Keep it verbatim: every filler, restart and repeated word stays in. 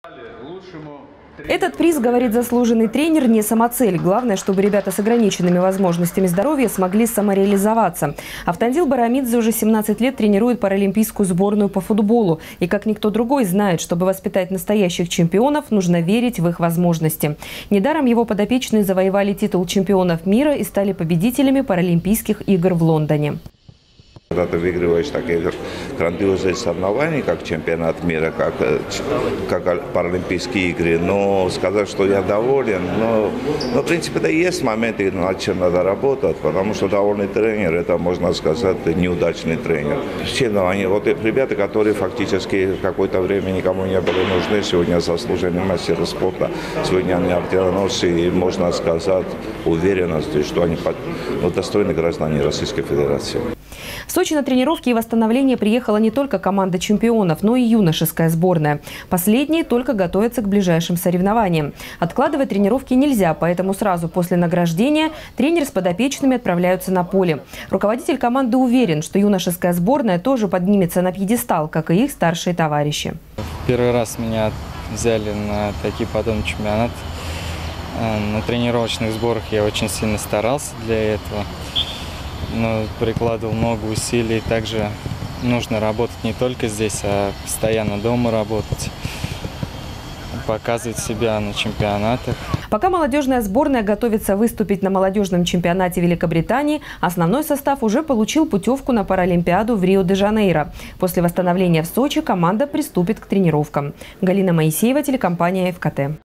Этот приз, говорит заслуженный тренер, не самоцель. Главное, чтобы ребята с ограниченными возможностями здоровья смогли самореализоваться. Автандил Барамидзе уже семнадцать лет тренирует паралимпийскую сборную по футболу. И как никто другой знает, чтобы воспитать настоящих чемпионов, нужно верить в их возможности. Недаром его подопечные завоевали титул чемпионов мира и стали победителями Паралимпийских игр в Лондоне. Когда ты выигрываешь такие грандиозные соревнования, как чемпионат мира, как, как Паралимпийские игры, но сказать, что я доволен, но, но в принципе, да, есть моменты, над чем надо работать, потому что довольный тренер, это, можно сказать, неудачный тренер. Честно, они, вот ребята, которые фактически какое-то время никому не были нужны, сегодня заслуженные мастеры спорта, сегодня они орденоносцы, и можно сказать уверенностью, что они ну, достойны граждане Российской Федерации. В Сочи на тренировки и восстановление приехала не только команда чемпионов, но и юношеская сборная. Последние только готовятся к ближайшим соревнованиям. Откладывать тренировки нельзя, поэтому сразу после награждения тренер с подопечными отправляются на поле. Руководитель команды уверен, что юношеская сборная тоже поднимется на пьедестал, как и их старшие товарищи. Первый раз меня взяли на такие подобные чемпионаты. На тренировочных сборах я очень сильно старался для этого. Но прикладывал много усилий. Также нужно работать не только здесь, а постоянно дома работать, показывать себя на чемпионатах. Пока молодежная сборная готовится выступить на молодежном чемпионате Великобритании, основной состав уже получил путевку на Паралимпиаду в Рио-де-Жанейро. После восстановления в Сочи команда приступит к тренировкам. Галина Моисеева, телекомпания ФКТ.